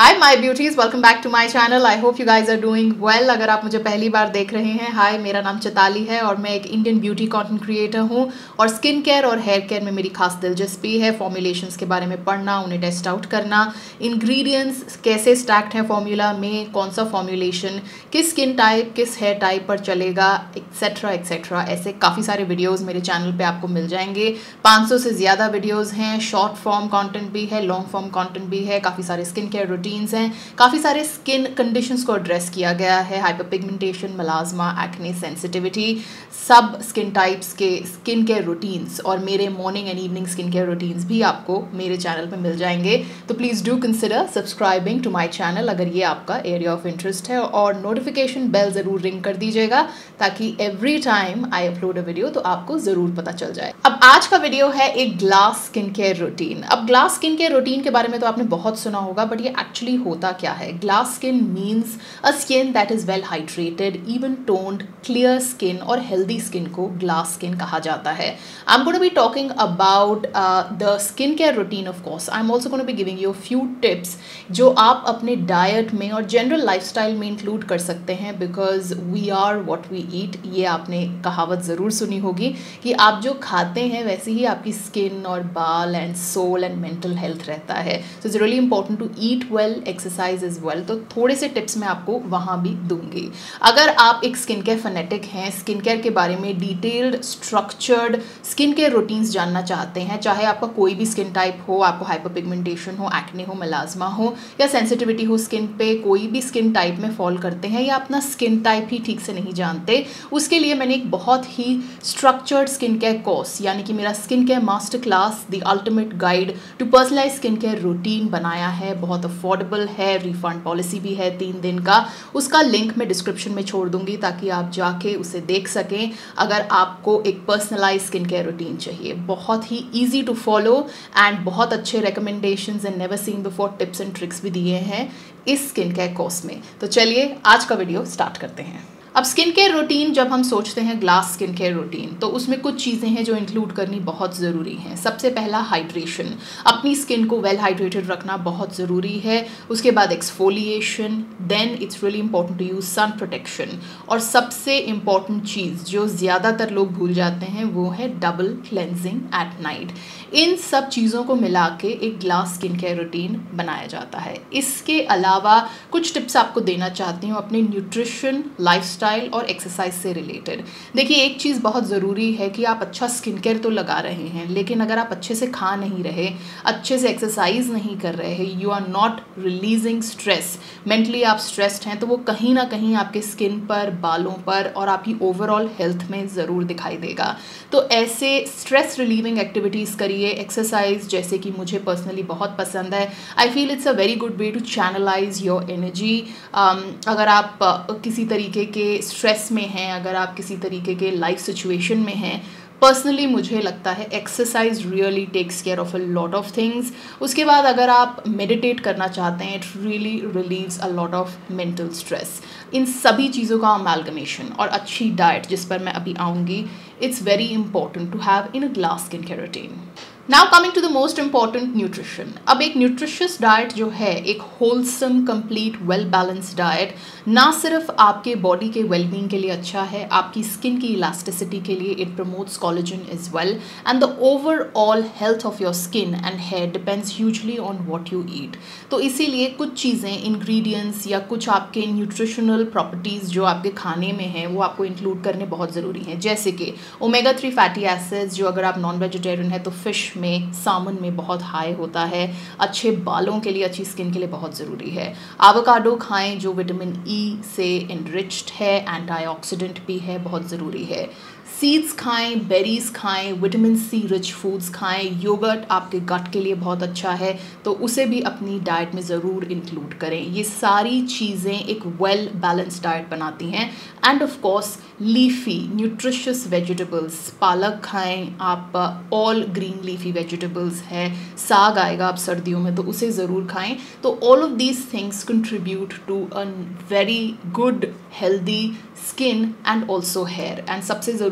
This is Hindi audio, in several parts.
Hi my beauties, welcome back to my channel. I hope you guys are doing well. अगर आप मुझे पहली बार देख रहे हैं, हाय, मेरा नाम चैताली है और मैं एक इंडियन ब्यूटी कंटेंट क्रिएटर हूं और स्किन केयर और हेयर केयर में मेरी खास दिलचस्पी है। फॉर्मुलेशंस के बारे में पढ़ना, उन्हें टेस्ट आउट करना, इंग्रेडिएंट्स कैसे स्टैक्ड है फॉर्मूला में, कौन सा फॉर्मुलेशन किस स्किन टाइप, किस हेयर टाइप पर चलेगा, एक्सेट्रा एक्सेट्रा। ऐसे काफ़ी सारे वीडियोज़ मेरे चैनल पर आपको मिल जाएंगे। 500 से ज़्यादा वीडियोज़ हैं, शॉर्ट फॉर्म कॉन्टेंट भी है, लॉन्ग फॉर्म कॉन्टेंट भी है, काफ़ी सारे स्किन केयर रूटीन्स हैं, काफ़ी सारे स्किन कंडीशंस को एड्रेस किया गया है। Hyper pigmentation, melasma, acne, sensitivity, सब स्किन टाइप्स के स्किन केयर रूटीन्स और मेरे morning and evening skin care routines भी आपको मेरे चैनल पे मिल जाएंगे। तो please do consider subscribing to my channel अगर ये आपका एरिया ऑफ इंटरेस्ट है, और नोटिफिकेशन बेल ज़रूर रिंग कर दीजिएगा ताकि every time I upload a video तो आपको ज़रूर पता चल जाए। अब आज का वीडियो है एक ग्लास स्किन केयर रूटीन। अब ग्लास स्किन केयर रूटीन के बारे में तो आपने बहुत सुना होगा, बट ये एक्चुअली होता क्या है? Glass skin means a skin that is well hydrated, even toned, clear skin, और हेल्दी स्किन को ग्लास स्किन कहा जाता है। I am gonna be talking about the skin care routine. Of course I am also gonna be giving you few tips जो आप अपने डाइट में और जनरल लाइफस्टाइल में इंक्लूड कर सकते हैं, because we are what we eat. ये आपने कहावत ज़रूर सुनी होगी कि आप जो खाते हैं वैसे ही आपकी स्किन और बाल and soul and mental health रहता है। So it's really important to eat well, exercise as well. तो थोड़े से टिप्स मैं आपको वहाँ भी दूंगी। अगर आप एक स्किन केयर फनेटिक हैं, स्किन केयर के बारे में detailed structured skin care routines जानना चाहते हैं, चाहे आपका कोई भी स्किन टाइप हो, आपको हाइपर पिगमेंटेशन हो, एक्ने हो, मेलास्मा हो, या सेंसिटिविटी हो स्किन पे, कोई भी स्किन टाइप में फॉल करते हैं या अपना स्किन टाइप ही ठीक से नहीं जानते, उसके लिए मैंने एक बहुत ही स्ट्रक्चर्ड स्किन केयर कोर्स, यानी कि मेरा skin care master class, the ultimate guide to personalize skin care routine बनाया है। बहुत अफोर्डेबल है, रिफंड पॉलिसी भी है 3 दिन का। उसका लिंक मैं डिस्क्रिप्शन में छोड़ दूंगी ताकि आप जाके उसे देख सकें अगर आपको एक पर्सनलाइज स्किन केयर रूटीन चाहिए। बहुत ही ईजी टू फॉलो एंड बहुत अच्छे recommendations and never seen before tips and tricks भी दिए हैं इस स्किन केयर कोर्स में। तो चलिए आज का वीडियो स्टार्ट करते हैं। अब स्किन केयर रूटीन जब हम सोचते हैं ग्लास स्किन केयर रूटीन, तो उसमें कुछ चीज़ें हैं जो इंक्लूड करनी बहुत ज़रूरी हैं। सबसे पहला हाइड्रेशन, अपनी स्किन को वेल हाइड्रेटेड रखना बहुत ज़रूरी है। उसके बाद exfoliation, then it's really important to use sun protection, और सबसे इम्पॉर्टेंट चीज़ जो ज़्यादातर लोग भूल जाते हैं वो है डबल क्लेंजिंग एट नाइट। इन सब चीज़ों को मिला के एक ग्लास स्किन केयर रूटीन बनाया जाता है। इसके अलावा कुछ टिप्स आपको देना चाहती हूँ अपने न्यूट्रिशन, लाइफस्टाइल और एक्सरसाइज से रिलेटेड। देखिए, एक चीज़ बहुत ज़रूरी है कि आप अच्छा स्किन केयर तो लगा रहे हैं, लेकिन अगर आप अच्छे से खा नहीं रहे, अच्छे से एक्सरसाइज नहीं कर रहे हैं, you are not releasing stress, mentally आप स्ट्रेस्ड हैं, तो वो कहीं ना कहीं आपके स्किन पर, बालों पर और आपकी ओवरऑल हेल्थ में ज़रूर दिखाई देगा। तो ऐसे स्ट्रेस रिलीविंग एक्टिविटीज़ करिए। एक्सरसाइज जैसे कि मुझे पर्सनली बहुत पसंद है। I feel it's a very good way to channelize your energy. अगर आप किसी तरीके के स्ट्रेस में हैं, अगर आप किसी तरीके के लाइफ सिचुएशन में हैं, पर्सनली मुझे लगता है exercise really takes care of a lot of things. उसके बाद अगर आप मेडिटेट करना चाहते हैं, it really relieves a lot of mental stress. इन सभी चीज़ों का अमालगमेशन और अच्छी डाइट, जिस पर मैं अभी आऊँगी, it's very important to have in a glass skin care routine. Now coming to the most important, nutrition. अब एक न्यूट्रिशियस डाइट जो है, एक wholesome, complete, well balanced diet, ना सिर्फ आपके बॉडी के वेलबींग के लिए अच्छा है, आपकी स्किन की इलास्टिसिटी के लिए it promotes collagen as well, and the overall health of your skin and hair depends hugely on what you eat. तो इसीलिए कुछ चीज़ें, इंग्रेडिएंट्स या कुछ आपके न्यूट्रिशनल प्रॉपर्टीज़ जो आपके खाने में हैं वो आपको इंक्लूड करने बहुत ज़रूरी हैं, जैसे कि ओमेगा 3 फैटी एसिड्स, जो अगर आप नॉन वेजिटेरियन है तो फिश में, सामन में बहुत हाई होता है, अच्छे बालों के लिए, अच्छी स्किन के लिए बहुत ज़रूरी है। एवोकाडो खाएं जो विटामिन ई से इनरिच्ड है, एंटीऑक्सीडेंट भी है, बहुत ज़रूरी है। सीड्स खाएं, बेरीज खाएं, विटामिन सी रिच फूड्स खाएं। योगर्ट आपके गट के लिए बहुत अच्छा है, तो उसे भी अपनी डाइट में ज़रूर इंक्लूड करें। ये सारी चीज़ें एक वेल बैलेंस्ड डाइट बनाती हैं। And of course leafy nutritious vegetables, पालक खाएं आप, ऑल ग्रीन लीफी वेजिटेबल्स है, साग आएगा आप सर्दियों में तो उसे ज़रूर खाएं। तो all of these things contribute to a very good healthy skin and also hair. And सबसे ज़रूरी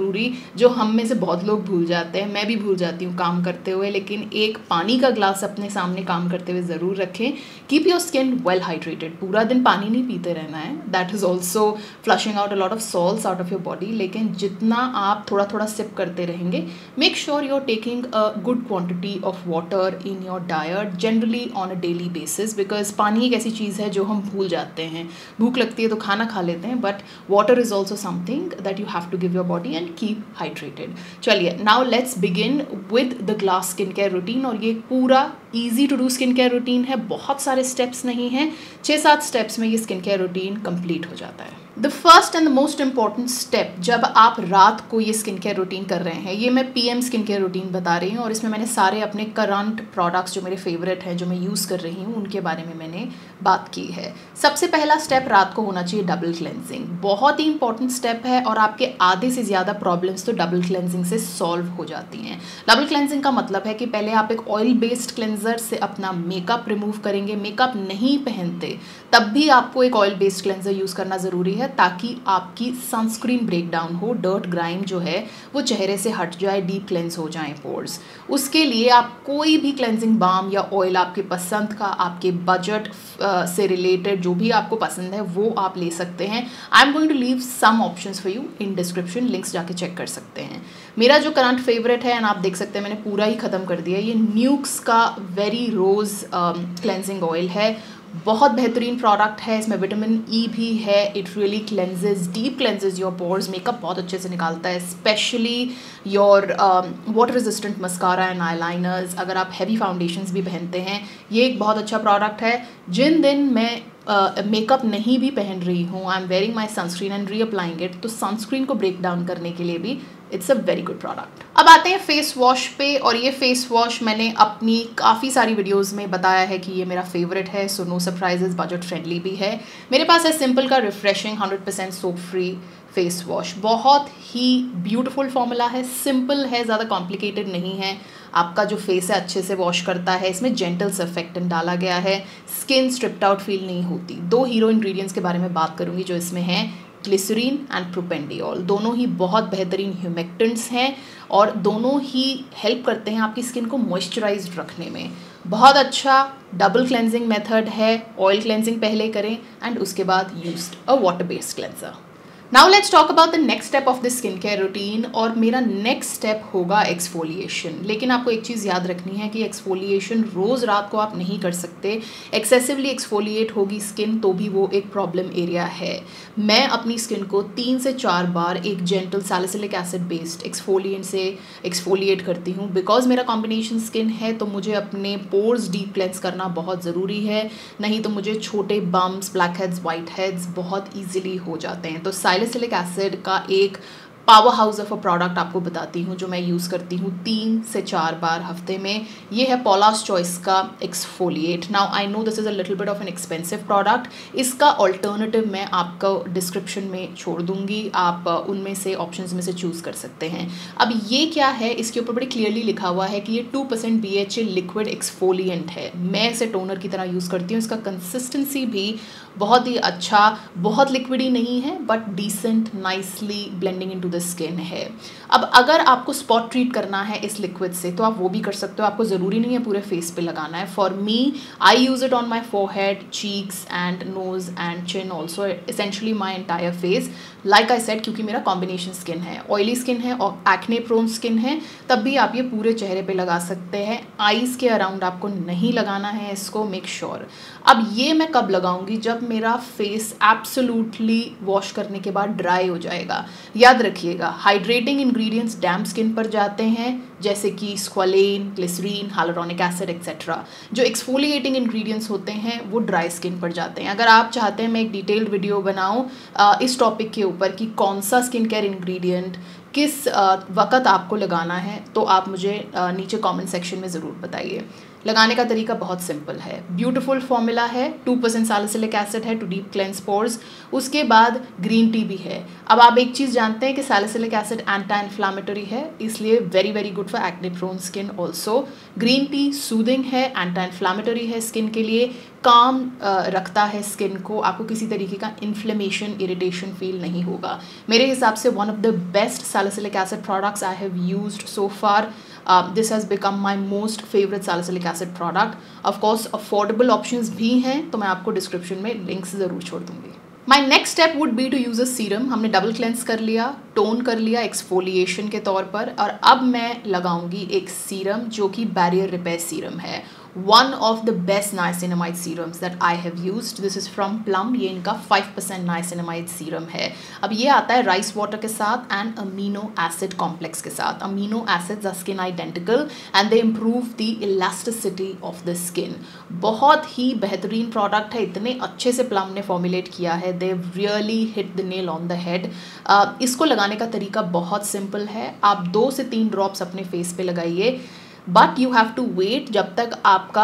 ज़रूरी, जो हम में से बहुत लोग भूल जाते हैं, मैं भी भूल जाती हूँ काम करते हुए, लेकिन एक पानी का ग्लास अपने सामने काम करते हुए ज़रूर रखें। Keep your skin well hydrated. पूरा दिन पानी नहीं पीते रहना है, that is also flushing out a lot of salts out of your body, लेकिन जितना आप थोड़ा थोड़ा सिप करते रहेंगे, make sure you are taking a good quantity of water in your diet generally on a daily basis, because पानी एक ऐसी चीज़ है जो हम भूल जाते हैं। भूख लगती है तो खाना खा लेते हैं, but water is also something that you have to give your body and keep hydrated. चलिए, now let's begin with the glass skin care routine. और ये पूरा easy to do skin care routine है, बहुत सारे स्टेप्स नहीं हैं, 6-7 स्टेप्स में ये स्किन केयर रूटीन कंप्लीट हो जाता है। The first and the most important step जब आप रात को ये स्किन केयर रूटीन कर रहे हैं, ये मैं PM स्किन केयर रूटीन बता रही हूँ और इसमें मैंने सारे अपने करंट प्रोडक्ट्स जो मेरे फेवरेट हैं, जो मैं यूज़ कर रही हूँ, उनके बारे में मैंने बात की है। सबसे पहला स्टेप रात को होना चाहिए डबल क्लेंजिंग। बहुत ही इंपॉर्टेंट स्टेप है और आपके आधे से ज़्यादा प्रॉब्लम्स तो डबल क्लेंजिंग से सॉल्व हो जाती हैं। डबल क्लेंजिंग का मतलब है कि पहले आप एक ऑयल बेस्ड क्लेंजर से अपना मेकअप रिमूव करेंगे। मेकअप नहीं पहनते तब भी आपको एक ऑयल बेस्ड क्लेंजर यूज़ करना ज़रूरी है, ताकि आपकी सनस्क्रीन ब्रेक डाउन हो, डर्ट ग्राइम जो है वो चेहरे से हट जाए, डीप क्लेंस हो जाए पोर्स। उसके लिए आप कोई भी क्लेंजिंग बाम या ऑयल आपके पसंद का, आपके बजट से रिलेटेड जो भी आपको पसंद है वो आप ले सकते हैं। I am going to leave some options for you in description, links जाके चेक कर सकते हैं। मेरा जो करंट फेवरेट है, एंड आप देख सकते हैं मैंने पूरा ही ख़त्म कर दिया, ये न्यूक्स का वेरी रोज़ क्लेंजिंग ऑयल है। बहुत बेहतरीन प्रोडक्ट है, इसमें विटामिन E भी है। It really cleanses, deep cleanses your pores, makeup बहुत अच्छे से निकालता है, specially your water resistant mascara and eyeliners. अगर आप हैवी फाउंडेशंस भी पहनते हैं, ये एक बहुत अच्छा प्रोडक्ट है। जिन दिन मैं मेकअप नहीं भी पहन रही हूँ, I am wearing my sunscreen and reapplying it, तो सनस्क्रीन को ब्रेक डाउन करने के लिए भी it's a very good product. अब आते हैं फेस वॉश पे, और ये फेस वॉश मैंने अपनी काफ़ी सारी वीडियोस में बताया है कि ये मेरा फेवरेट है, so no surprises, budget friendly भी है। मेरे पास है सिंपल का refreshing 100% soap free face wash. बहुत ही ब्यूटीफुल फॉर्मूला है, सिंपल है, ज़्यादा कॉम्प्लिकेटेड नहीं है, आपका जो फेस है अच्छे से वॉश करता है। इसमें जेंटल सर्फेक्टेंट डाला गया है, स्किन स्ट्रिप्ड आउट फील नहीं होती। 2 हीरो इंग्रेडिएंट्स के बारे में बात करूँगी जो इसमें हैं, ग्लिसरीन एंड प्रोपेंडियोल। दोनों ही बहुत बेहतरीन ह्यूमेक्टेंट्स हैं और दोनों ही हेल्प करते हैं आपकी स्किन को मॉइस्चराइज्ड रखने में। बहुत अच्छा डबल क्लेंजिंग मेथड है। ऑयल क्लेंजिंग पहले करें एंड उसके बाद used a water based cleanser. Now let's talk about the next step of this skin care routine, और मेरा नेक्स्ट स्टेप होगा एक्सफोलिएशन। लेकिन आपको एक चीज़ याद रखनी है कि एक्सफोलिएशन रोज़ रात को आप नहीं कर सकते। एक्सेसिवली एक्सफोलिएट होगी स्किन तो भी वो एक प्रॉब्लम एरिया है। मैं अपनी स्किन को 3 से 4 बार एक gentle salicylic acid based exfoliant से एक्सफोलिएट करती हूँ। बिकॉज मेरा कॉम्बिनेशन स्किन है तो मुझे अपने पोर्स डीप क्लेंस करना बहुत ज़रूरी है, नहीं तो मुझे छोटे bumps, blackheads, whiteheads बहुत ईजिली हो जाते हैं। तो सैलिसिलिक एसिड का एक powerhouse of a product आपको बताती हूँ जो मैं यूज़ करती हूँ 3 से 4 बार हफ्ते में। ये है पॉलास चॉइस का exfoliate. Now I know this is a little bit of an expensive product, इसका ऑल्टरनेटिव मैं आपको डिस्क्रिप्शन में छोड़ दूँगी, आप उनमें से ऑप्शंस में से चूज़ कर सकते हैं। अब ये क्या है, इसके ऊपर बड़ी क्लियरली लिखा हुआ है कि ये 2% BHA लिक्विड एक्सफोलिएंट है। मैं इसे टोनर की तरह यूज़ करती हूँ। इसका कंसिस्टेंसी भी बहुत ही अच्छा, बहुत लिक्विड ही नहीं है, but decent, nicely blending into the skin है। अब अगर आपको स्पॉट ट्रीट करना है इस लिक्विड से तो आप वो भी कर सकते हो, आपको ज़रूरी नहीं है पूरे फेस पे लगाना है। For me, I use it on my forehead, cheeks and nose and chin also, essentially my entire face. Like I said, क्योंकि मेरा कॉम्बिनेशन स्किन है, ऑयली स्किन है और एक्ने प्रोन स्किन है, तब भी आप ये पूरे चेहरे पे लगा सकते हैं। आईज़ के अराउंड आपको नहीं लगाना है इसको, मेक श्योर। अब ये मैं कब लगाऊंगी, जब मेरा फेस एब्सोल्युटली वॉश करने के बाद ड्राई हो जाएगा। याद रखिएगा, हाइड्रेटिंग इंग्रेडिएंट्स डैम्प स्किन पर जाते हैं, जैसे कि squalane, glycerin, hyaluronic acid etcetera. जो एक्सफोलिएटिंग इंग्रेडिएंट्स होते हैं वो ड्राई स्किन पर जाते हैं। अगर आप चाहते हैं मैं एक डिटेल्ड वीडियो बनाऊं इस टॉपिक के ऊपर कि कौन सा स्किन केयर इंग्रेडिएंट किस वक्त आपको लगाना है, तो आप मुझे नीचे कमेंट सेक्शन में ज़रूर बताइए। लगाने का तरीका बहुत सिंपल है, ब्यूटीफुल फॉर्मूला है, 2% सैलिसिलिक एसिड है टू डीप क्लेंस पोर्स, उसके बाद ग्रीन टी भी है। अब आप एक चीज़ जानते हैं कि सैलिसिलिक एसिड एंटी इन्फ्लामेटरी है, इसलिए very very good for acne prone skin also. Green tea soothing है, एंटी इन्फ्लामेटरी है स्किन के लिए, काम रखता है स्किन को, आपको किसी तरीके का इन्फ्लेमेशन इरिटेशन फील नहीं होगा। मेरे हिसाब से one of the best salicylic acid products I have used so far. This has become my most favourite salicylic acid product. Of course affordable options भी हैं, तो मैं आपको डिस्क्रिप्शन में लिंक्स ज़रूर छोड़ दूँगी। My next step would be to use a serum. हमने डबल क्लेंस कर लिया, टोन कर लिया एक्सफोलिएशन के तौर पर, और अब मैं लगाऊंगी एक सीरम जो कि बैरियर रिपेयर सीरम है। One of the best niacinamide serums that I have used, this is from Plum. ये इनका 5% नाइसिनामाइड सीरम है। अब ये आता है राइस वाटर के साथ एंड अमीनो एसिड कॉम्प्लेक्स के साथ। Amino acids are skin identical and they improve the elasticity of the skin. बहुत ही बेहतरीन प्रोडक्ट है, इतने अच्छे से प्लम ने फॉर्मुलेट किया है, they really hit the nail on the head. इसको लगाने का तरीका बहुत सिंपल है, आप 2 से 3 ड्रॉप्स अपने फेस पे लगाइए, but you have to wait जब तक आपका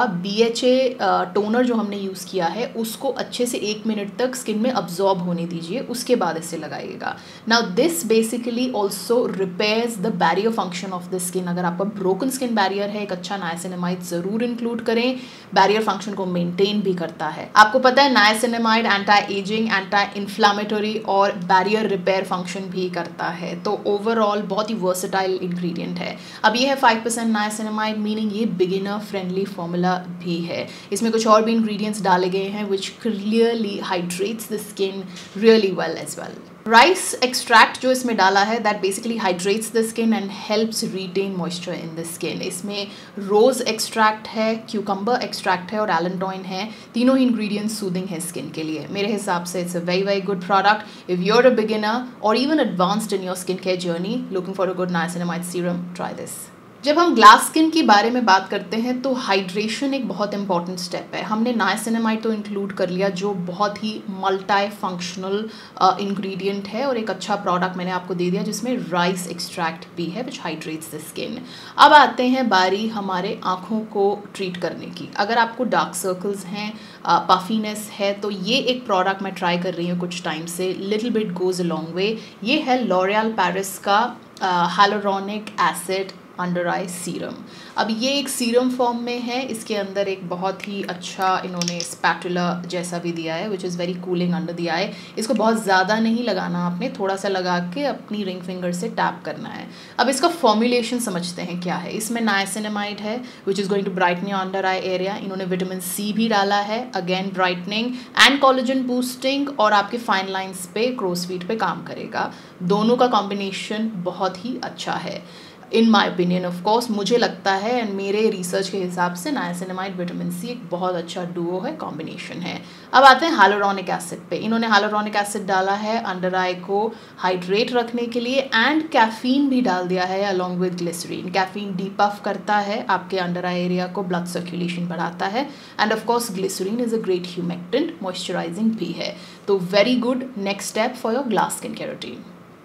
BHA टोनर जो हमने यूज़ किया है उसको अच्छे से 1 मिनट तक स्किन में अब्जॉर्ब होने दीजिए, उसके बाद इसे लगाइएगा। Now this basically also repairs the barrier function of the skin. अगर आपका ब्रोकन स्किन बैरियर है, एक अच्छा नाइसिनामाइड ज़रूर इंक्लूड करें, बैरियर फंक्शन को मेंटेन भी करता है। आपको पता है niacinamide anti ageing, anti inflammatory और बैरियर रिपेयर फंक्शन भी करता है, तो ओवरऑल बहुत ही वर्सेटाइल इंग्रेडिएंट है। अब ये है 5% नाइसिनामाइड, मीनिंग ये बिगिनर फ्रेंडली फॉर्मूला भी है। इसमें कुछ और भी इंग्रेडिएंट्स डाले गए हैं which clearly hydrates the skin really well as well. Rice extract जो इसमें डाला है that basically hydrates the skin and helps retain moisture in the skin. इसमें रोज़ एक्सट्रैक्ट है, क्यूकम्बर एक्सट्रैक्ट है और एलेंटॉइन है, तीनों ही इंग्रेडिएंट्स सूदिंग है स्किन के लिए। मेरे हिसाब से it's a very very good product. If you are a beginner और even advanced in your skin care journey looking for a good niacinamide serum, try this. जब हम ग्लास स्किन की बारे में बात करते हैं तो हाइड्रेशन एक बहुत इंपॉर्टेंट स्टेप है। हमने नाइसिनामाइड तो इंक्लूड कर लिया जो बहुत ही मल्टी फंक्शनल इंग्रेडिएंट है, और एक अच्छा प्रोडक्ट मैंने आपको दे दिया जिसमें राइस एक्सट्रैक्ट भी है विच हाइड्रेट्स द स्किन। अब आते हैं बारी हमारे आँखों को ट्रीट करने की। अगर आपको डार्क सर्कल्स हैं, पफीनेस है, तो ये एक प्रोडक्ट मैं ट्राई कर रही हूँ कुछ टाइम से, little bit goes a long way. ये है लॉरियल पेरिस का hyaluronic acid under eye serum. अब ये एक सीरम फॉर्म में है, इसके अंदर एक बहुत ही अच्छा इन्होंने स्पैटुला जैसा भी दिया है which is very cooling under the eye. इसको बहुत ज़्यादा नहीं लगाना, आपने थोड़ा सा लगा के अपनी रिंग फिंगर से टैप करना है। अब इसका फॉर्मुलेशन समझते हैं क्या है। इसमें नाइसिनामाइड है which is going to brighten your under eye area. इन्होंने विटामिन C भी डाला है, again brightening and collagen boosting, और आपके फाइन लाइन्स पे, क्रोसफीट पे काम करेगा। दोनों का कॉम्बिनेशन बहुत ही अच्छा है in my opinion. Of course मुझे लगता है एंड मेरे रिसर्च के हिसाब से नाइसिनामाइड विटामिन C एक बहुत अच्छा डुओ है, कॉम्बिनेशन है। अब आते हैं हाइलुरोनिक एसिड पे। इन्होंने हाइलुरोनिक एसिड डाला है अंडर आई को हाइड्रेट रखने के लिए, एंड कैफीन भी डाल दिया है along with glycerin. Caffeine depuff करता है आपके अंडर आई एरिया को, ब्लड सर्कुलेशन बढ़ाता है, and of course glycerin is a great humectant, moisturising भी है। तो very good next step for your glass skin care routine.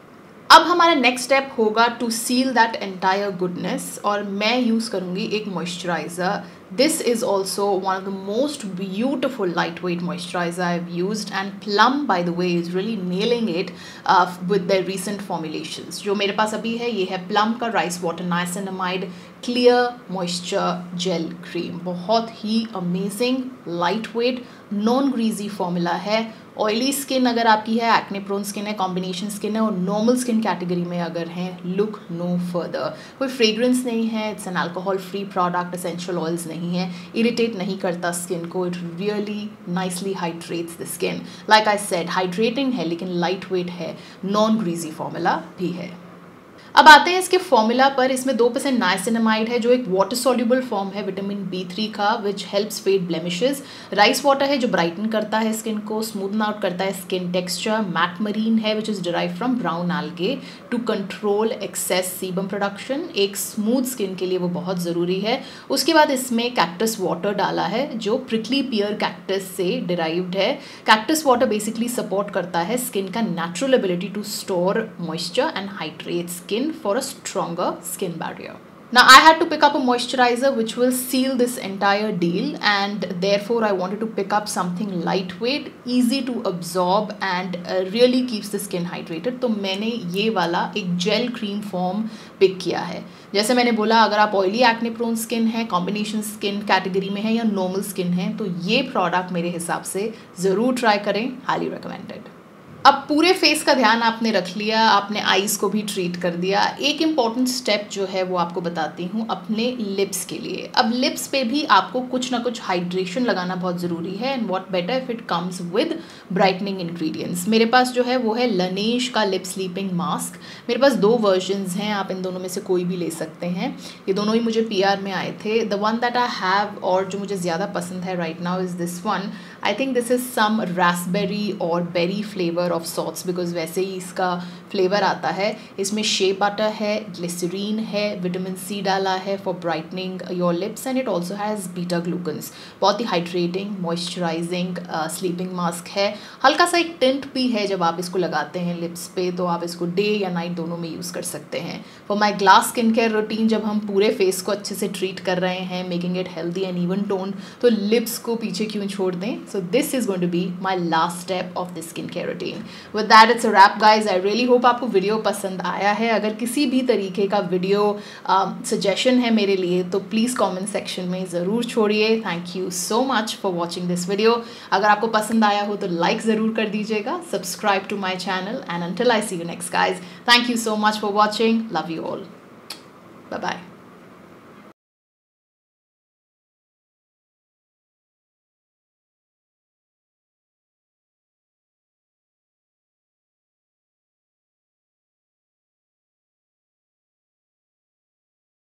अब हमारा नेक्स्ट स्टेप होगा to seal that entire goodness, और मैं यूज़ करूँगी एक moisturiser. This is also one of the most beautiful lightweight moisturizer I've used, and Plum by the way is really nailing it with their recent formulations. जो मेरे पास अभी है ये है Plum का Rice Water Niacinamide Clear Moisture Gel Cream। बहुत ही amazing, lightweight, non greasy formula है। ऑयली स्किन अगर आपकी है, एक्ने प्रोन स्किन है, कॉम्बिनेशन स्किन है, और नॉर्मल स्किन कैटेगरी में अगर हैं, लुक नो फर्दर। कोई फ्रेग्रेंस नहीं है, it's an alcohol free product, essential oils नहीं है, इरिटेट नहीं करता स्किन को, it really nicely hydrates the skin. Like I said, hydrating है लेकिन लाइट वेट है, नॉन ग्रीजी फॉर्मूला भी है। अब आते हैं इसके फॉर्मूला पर। इसमें 2% नाइसिनामाइड है जो एक वाटर सॉल्युबल फॉर्म है विटामिन B3 का, which helps fade blemishes. Rice water है जो ब्राइटन करता है स्किन को, स्मूथन आउट करता है स्किन टेक्सचर। मैट मरीन है which is derive from brown algae to control excess sebum production. एक स्मूथ स्किन के लिए वो बहुत ज़रूरी है। उसके बाद इसमें कैक्टस वाटर डाला है जो प्रिकली पियर कैक्टस से डिराइव्ड है। कैक्टस वाटर बेसिकली सपोर्ट करता है स्किन का natural ability to store moisture and hydrate skin for a stronger skin barrier. Now I had to pick up a moisturizer which will seal this entire deal, and therefore I wanted to pick up something lightweight, easy to absorb and really keeps the skin hydrated. तो मैंने ये वाला एक जेल क्रीम फॉर्म पिक किया है. जैसे मैंने बोला, अगर आप ऑयली एक्ने प्रोन स्किन है, कॉम्बिनेशन स्किन कैटेगरी में है या नॉर्मल स्किन है, तो ये प्रोडक्ट मेरे हिसाब से ज़रूर ट्राई करें. Highly recommended. अब पूरे फेस का ध्यान आपने रख लिया, आपने आईज़ को भी ट्रीट कर दिया. एक इम्पॉर्टेंट स्टेप जो है वो आपको बताती हूँ अपने लिप्स के लिए. अब लिप्स पे भी आपको कुछ ना कुछ हाइड्रेशन लगाना बहुत ज़रूरी है, and what better if it comes with brightening ingredients. मेरे पास जो है वो है लनेश का लिप स्लीपिंग मास्क. मेरे पास 2 वर्जन्स हैं, आप इन दोनों में से कोई भी ले सकते हैं. ये दोनों ही मुझे PR में आए थे. The one that I have और जो मुझे ज़्यादा पसंद है right now is this one. I think this is some raspberry और berry flavour of sorts, because वैसे ही इसका फ्लेवर आता है. इसमें शे बटर है, ग्लिसरीन है, विटामिन C डाला है for brightening your lips, and it also has beta glucans. बहुत ही हाइड्रेटिंग, मॉइस्चराइजिंग स्लीपिंग मास्क है. हल्का सा एक टिंट भी है जब आप इसको लगाते हैं लिप्स पे, तो आप इसको डे या नाइट दोनों में यूज़ कर सकते हैं. For my glass skin care routine, जब हम पूरे फेस को अच्छे से ट्रीट कर रहे हैं, making it healthy and even tone, तो लिप्स को पीछे क्यों छोड़ दें. So this is going to be my last step of the skin care routine. With that it's a wrap guys. I really hope आपको वीडियो पसंद आया है. अगर किसी भी तरीके का वीडियो सजेशन है मेरे लिए तो प्लीज़ कमेंट सेक्शन में ज़रूर छोड़िए. Thank you so much for watching this video. अगर आपको पसंद आया हो तो लाइक ज़रूर कर दीजिएगा, subscribe to my channel, and until I see you next guys, thank you so much for watching. Love you all. Bye bye.